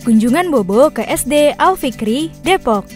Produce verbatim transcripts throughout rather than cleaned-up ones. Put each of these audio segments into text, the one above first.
Kunjungan Bobo ke S D Al-Fikri, Depok.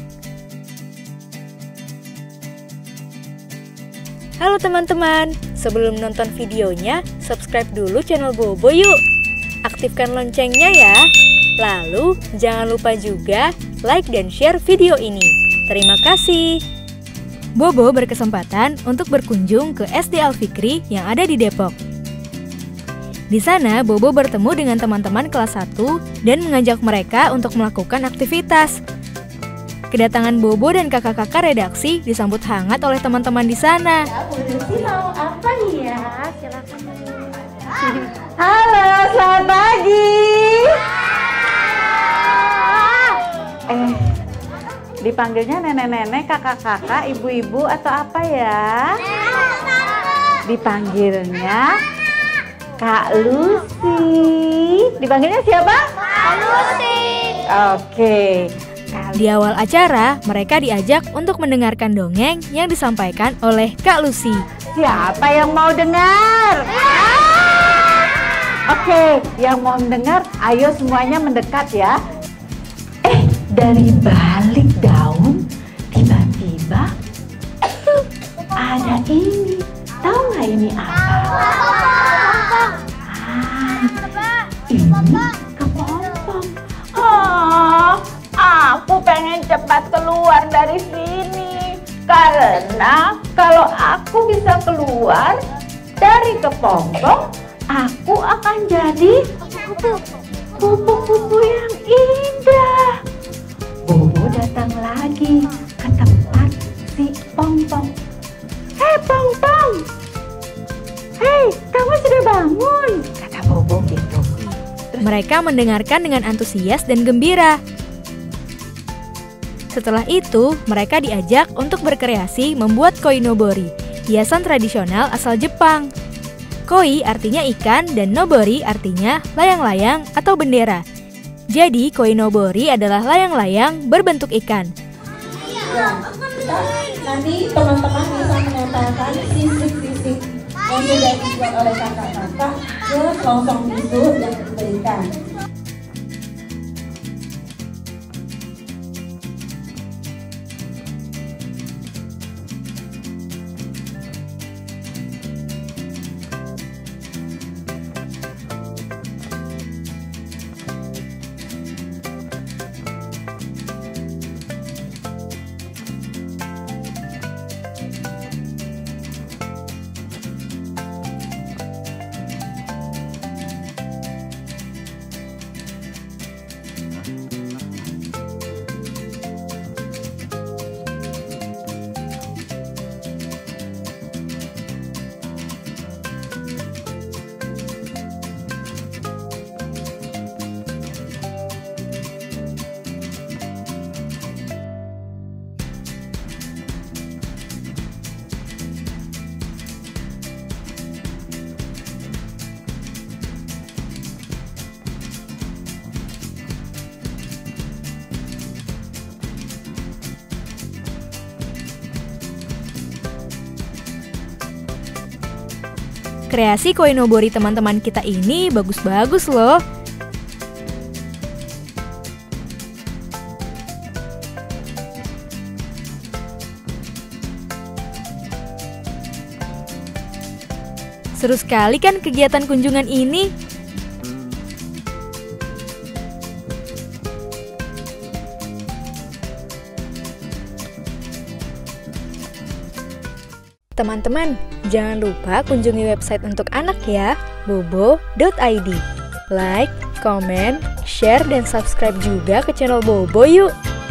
Halo teman-teman, sebelum nonton videonya, subscribe dulu channel Bobo yuk. Aktifkan loncengnya ya. Lalu, jangan lupa juga like dan share video ini. Terima kasih. Bobo berkesempatan untuk berkunjung ke S D Al-Fikri yang ada di Depok. Di sana, Bobo bertemu dengan teman-teman kelas satu dan mengajak mereka untuk melakukan aktivitas. Kedatangan Bobo dan kakak-kakak redaksi disambut hangat oleh teman-teman di sana. Ya, Bu Lucy mau apa nih ya? Silakan. Halo, selamat pagi. Eh, dipanggilnya nenek-nenek, kakak-kakak, ibu-ibu atau apa ya? Dipanggilnya Kak Lucy. Dipanggilnya siapa? Kak Lucy. Oke. Di awal acara, mereka diajak untuk mendengarkan dongeng yang disampaikan oleh Kak Lucy. Siapa yang mau dengar? Oke, yang mau mendengar, ayo semuanya mendekat ya. Eh, dari balik daun, tiba-tiba ada ini. Tahu nggak ini apa? Ah, ini kepompong. Oh, aku pengen cepat keluar dari sini. Karena kalau aku bisa keluar dari kepompong, aku akan jadi kupu-kupu yang indah. Bobo datang lagi ke tempat si Pompong. Hei Pompong, hei kamu sudah bangun, kata Bobo gitu. Mereka mendengarkan dengan antusias dan gembira. Setelah itu, mereka diajak untuk berkreasi membuat koinobori, hiasan tradisional asal Jepang. Koi artinya ikan dan nobori artinya layang-layang atau bendera. Jadi koinobori adalah layang-layang berbentuk ikan. Ya, kita, nanti teman-teman bisa menempelkan sisik-sisik yang sudah dibuat oleh kakak-kakak ke kelontong itu yang diberikan. Kreasi koinobori teman-teman kita ini bagus-bagus loh. Seru sekali kan kegiatan kunjungan ini? Teman-teman, jangan lupa kunjungi website untuk anak ya, bobo dot i d. Like, comment, share, dan subscribe juga ke channel Bobo yuk!